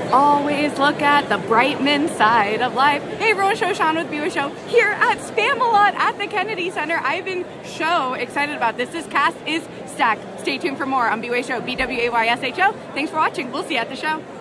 Always look at the Brightman side of life. Hey everyone, Shoshan with B-Way Show here at Spamalot at the Kennedy Center. I've been so excited about this. This cast is stacked. Stay tuned for more on B-Way Show, BWAYSHO. Thanks for watching. We'll see you at the show.